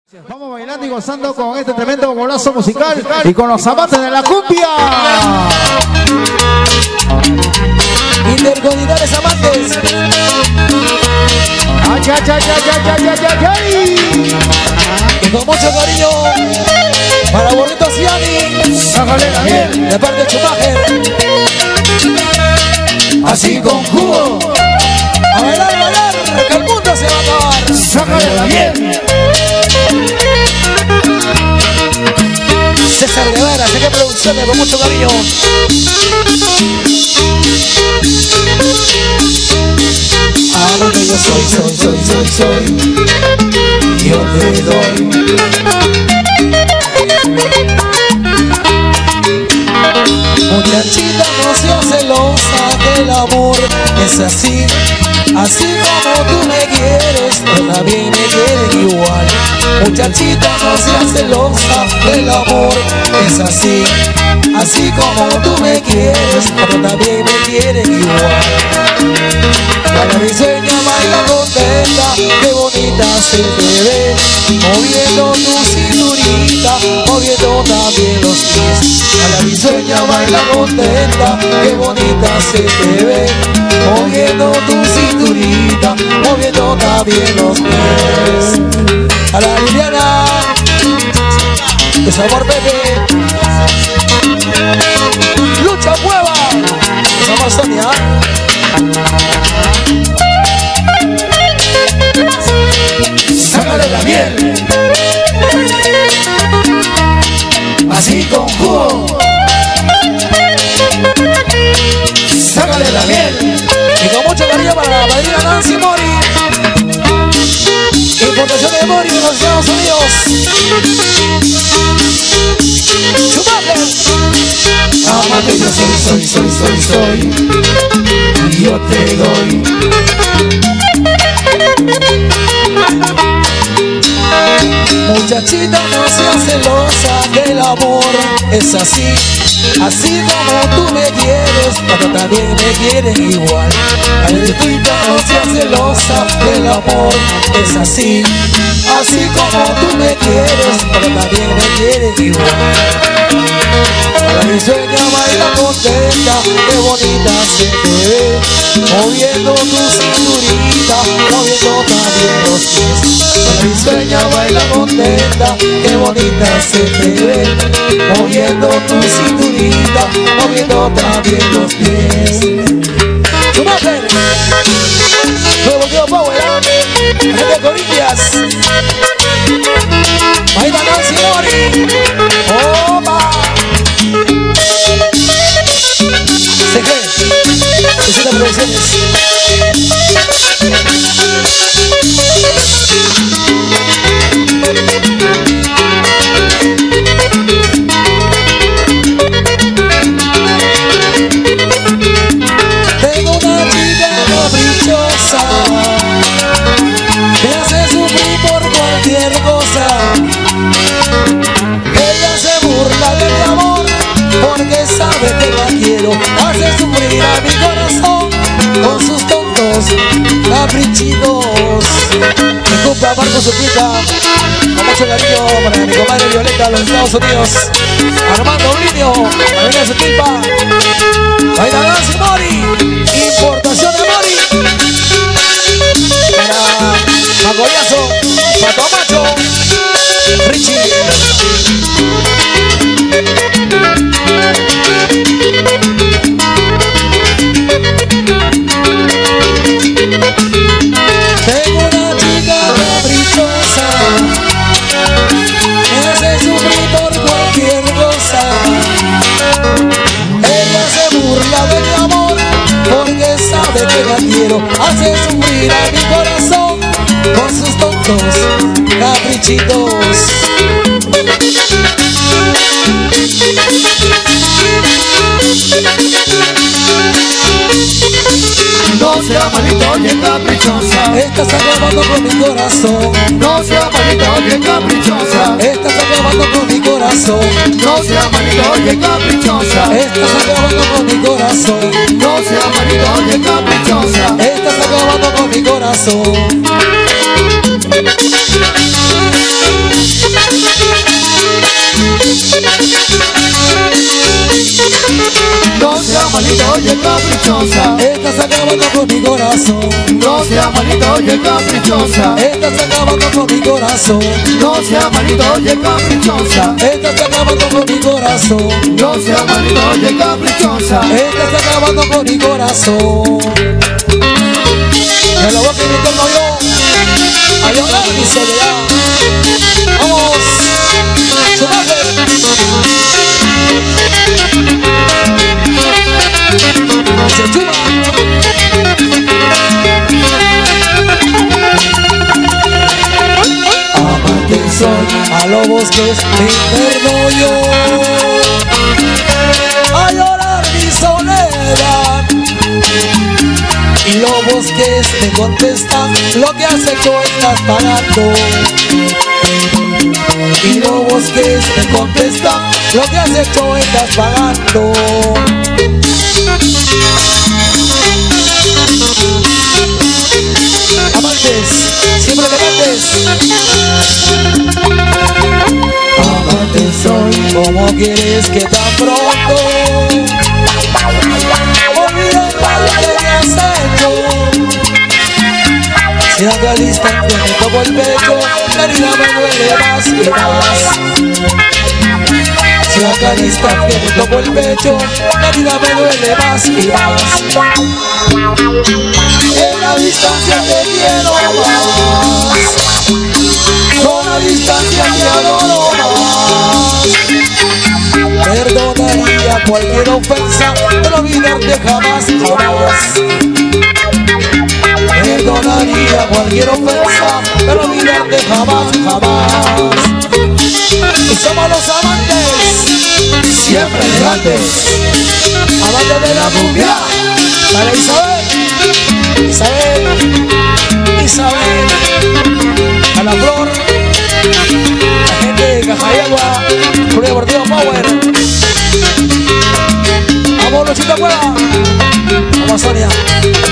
Vamos bailando y gozando con este tremendo golazo musical y con los amantes de la cumbia. Intercomunidades amantes. Ay, ay, ay, ay, ay, ay, ay, ay. Y con mucho cariño para Borrito Ciani. Sácale la miel. De parte de Schumacher. Así con jugo. A bailar, bailar, que el mundo se va a acabar. Sácale la miel. César Guevara, sé que producciones con mucho cariño. Ahora que yo soy, yo te doy. Muchachita, no seas celosa, que el amor es así. Así como tú me quieres, yo también me quieren igual. Muchachita, no seas celosa, el amor es así. Así como tú me quieres, yo también me quieren igual. Para mi sueña baila contenta, qué bonita se te ve, moviendo tu cinturita, moviendo también los pies. Para mi sueña baila contenta, qué bonita se te ve, moviendo tu cinturita, moviendo también los pies. A la Liliana, que sabor Pepe, Lucha Cueva, que sabor Sonia. Sácale la miel. Así con jugo. Sácale la miel. Y con mucho cariño para la madrina Nancy Mori. Importación de Mori de los Estados Unidos. Schumacher. Amante yo soy. Y yo te doy. Muchachita, no seas celosa, que el amor es así. Así como tú me quieres, pero también me quieren igual. Muchachita, no seas celosa, que el amor es así. Así como tú me quieres, pero también me quieren igual. Para mi sueña baila contenta, qué bonita se te ve, moviendo tu cinturita, moviendo también los pies. Para mi sueña baila contenta, qué bonita se te ve, moviendo tu cinturita, moviendo también los pies. Schumacher, nuevo tío Power, gente de Corintias, baila Nancy Mori, ¡opa! ¿Se cree? Visita Producciones. Tengo una chica caprichosa, me hace sufrir por cualquier cosa. Ella se burla de mi amor porque sabe que la quiero, hace sufrir a mi corazón con sus tontos caprichitos. Mi compa Marco Suplica, con mucho cariño para mi comadre Violeta de los Estados Unidos. Armando Brinio, la vida de su tilpa. Baila Nancy Mori, importación de Mori. Para Macollazo, Pato Macho, Richie. Tengo una chica caprichosa, me hace sufrir por cualquier cosa. Ella se burla de mi amor porque sabe que la quiero, hace sufrir a mi corazón con sus tontos caprichitos. No sea malito ni caprichosa. Estás acabando con mi corazón. No sea malito ni caprichosa. Estás acabando con mi corazón. No sea malito ni caprichosa. Estás acabando con mi corazón. No sea malito ni caprichosa. Estás acabando con mi corazón. malito, oye caprichosa. Estás acabando con mi corazón. No sea malito, oye caprichosa. Estás acabando con mi corazón. No sea malito, oye caprichosa. Estás acabando con mi corazón. No sea malito, oye caprichosa. Estás acabando con mi corazón. Me lo voy a que me torno yo a llorar mi soledad. Vamos, sumaje. Se chuma. Amante soy, a los bosques me interno yo a llorar mi soledad. Y los bosques te contestan, lo que has hecho estás pagando. Y los bosques te contestan, lo que has hecho estás pagando. Amantes, siempre elegantes. Amante soy, ¿cómo quieres que tan pronto olvides lo que me has hecho? Si a cada instante me toco el pecho, la herida me duele más y más. Si a cada instante me toco el pecho, la herida me duele más y más. En la distancia te quiero más, con la distancia te adoro más. Perdonaría cualquier ofensa, pero olvidarte jamás, jamás. Perdonaría cualquier ofensa, pero olvidarte jamás, jamás. Y somos los amantes, Siempre elegantes. amantes de la cumbia. Para Isabel, Isabel, Isabel, a la flor, la gente de Cajayagua, Club Deportivo Power. Vamos, Luchita Cueva, vamos, Sonia.